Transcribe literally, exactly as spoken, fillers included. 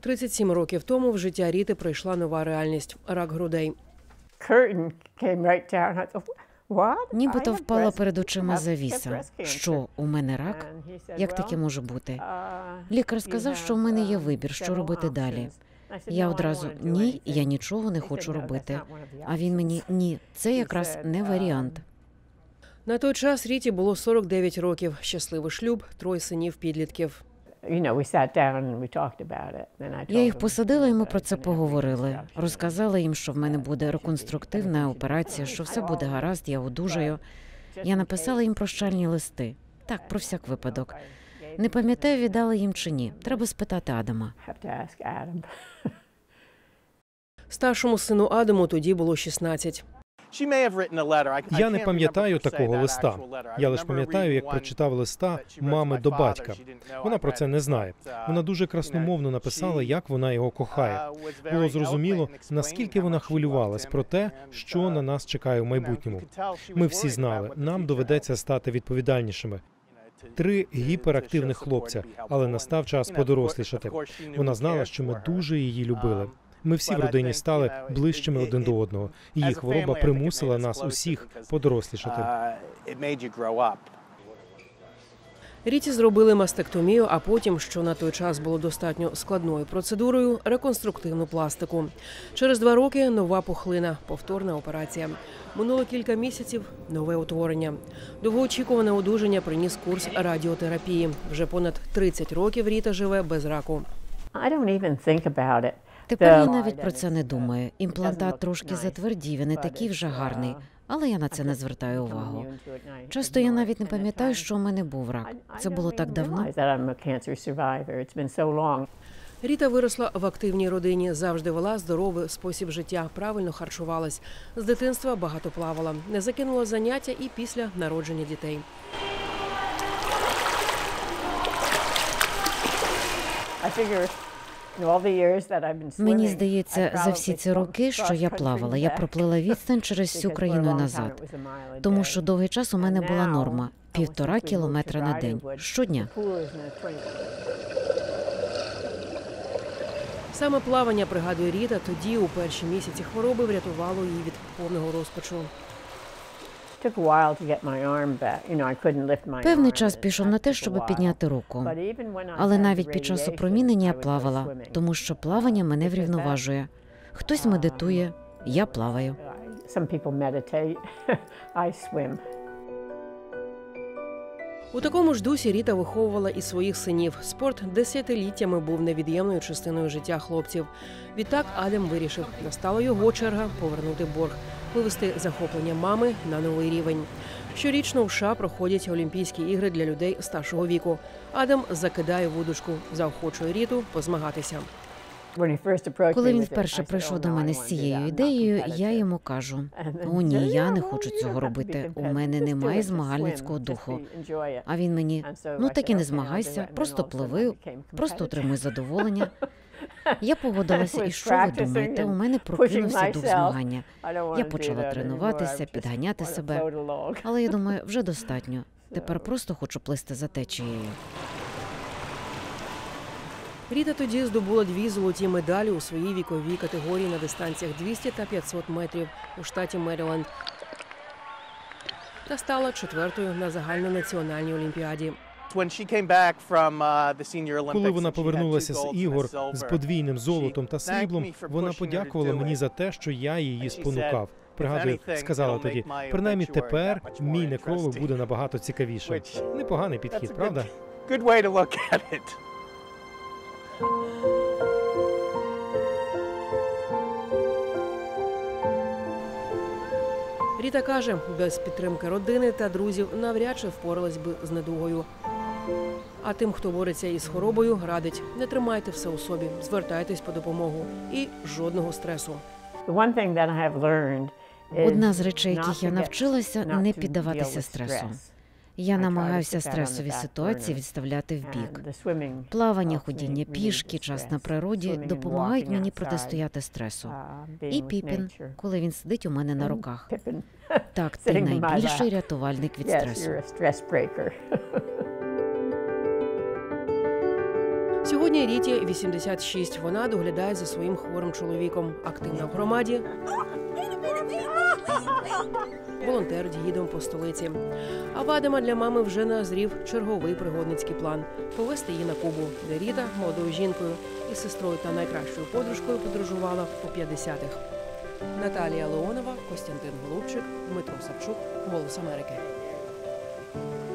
тридцять сім років тому в життя Ріти прийшла нова реальність – рак грудей. Нібито впала перед очима завіса. Що, у мене рак? Як таке може бути? Лікар сказав, що в мене є вибір, що робити далі. Я одразу «ні, я нічого не хочу робити». А він мені «ні, це якраз не варіант». На той час Ріті було сорок дев'ять років, щасливий шлюб, троє синів-підлітків. Я їх посадила, і ми про це поговорили. Розказала їм, що в мене буде реконструктивна операція, що все буде гаразд, я одужаю. Я написала їм прощальні листи. Так, про всяк випадок. Не пам'ятаю, віддала їм чи ні. Треба спитати Адама. Старшому сину Адаму тоді було шістнадцять. Я не пам'ятаю такого листа. Я лише пам'ятаю, як прочитав листа мами до батька. Вона про це не знає. Вона дуже красномовно написала, як вона його кохає. Було зрозуміло, наскільки вона хвилювалась про те, що на нас чекає в майбутньому. Ми всі знали, нам доведеться стати відповідальнішими. Три гіперактивних хлопця, але настав час подорослішати. Вона знала, що ми дуже її любили. Ми всі в родині стали ближчими один до одного. Її хвороба примусила нас усіх подорослішати. Ріті зробили мастектомію, а потім, що на той час було достатньо складною процедурою, реконструктивну пластику. Через два роки нова пухлина, повторна операція. Минуло кілька місяців – нове утворення. Довгоочікуване одужання приніс курс радіотерапії. Вже понад тридцять років Ріта живе без раку. Тепер я навіть про це не думаю. Імплантат трошки затвердів і не такий вже гарний, але я на це не звертаю увагу. Часто я навіть не пам'ятаю, що у мене був рак. Це було так давно. Ріта виросла в активній родині, завжди вела здоровий спосіб життя, правильно харчувалась. З дитинства багато плавала, не закинула заняття і після народження дітей. Мені здається, за всі ці роки, що я плавала, я проплила відстань через всю країну і назад. Тому що довгий час у мене була норма – півтора кілометра на день, щодня. Саме плавання, пригадує Ріта, тоді, у перші місяці хвороби, врятувало її від повного розпачу. Певний час пішов на те, щоб підняти руку. Але навіть під час опромінення я плавала, тому що плавання мене врівноважує. Хтось медитує, я плаваю. У такому ж дусі Ріта виховувала і своїх синів. Спорт десятиліттями був невід'ємною частиною життя хлопців. Відтак Адам вирішив, настала його черга повернути борг, вивести захоплення мами на новий рівень. Щорічно в США проходять Олімпійські ігри для людей старшого віку. Адам закидає вудочку, заохочує Ріту позмагатися. Коли він вперше прийшов до мене з цією ідеєю, я йому кажу: «О, ні, я не хочу цього робити, у мене немає змагальницького духу». А він мені: «Ну так і не змагайся, просто пливи, просто отримуй задоволення». Я погодилася, і що ви думаєте, у мене прокинувся дух змагання. Я почала тренуватися, підганяти себе, але я думаю, вже достатньо, тепер просто хочу плисти за течією. Ріта тоді здобула дві золоті медалі у своїй віковій категорії на дистанціях двісті та п'ятсот метрів у штаті Меріленд та стала четвертою на загальнонаціональній олімпіаді. Коли вона повернулася з ігор з подвійним золотом та сріблом, вона подякувала мені за те, що я її спонукав. Пригадую, сказала тоді: принаймні тепер мій некролог буде набагато цікавіший. Непоганий підхід, правда? Ріта каже, без підтримки родини та друзів навряд чи впоралась би з недугою. А тим, хто бореться із хворобою, радить: не тримайте все у собі, звертайтесь по допомогу і жодного стресу. Одна з речей, яких я навчилася, не піддаватися стресу. Я намагаюся стресові ситуації відставляти вбік. Плавання, ходіння пішки, час на природі допомагають мені протистояти стресу. І Піпін, коли він сидить у мене на руках. Так, ти найбільший рятувальник від стресу. Сьогодні Ріті вісімдесят шість. Вона доглядає за своїм хворим чоловіком. Активна в громаді. Волонтер гідом по столиці. А в Адама для мами вже назрів черговий пригодницький план – повезти її на Кубу, де Ріта молодою жінкою і сестрою та найкращою подружкою подорожувала у п'ятдесятих. Наталія Леонова, Костянтин Голубчик, Дмитро Савчук. Голос Америки.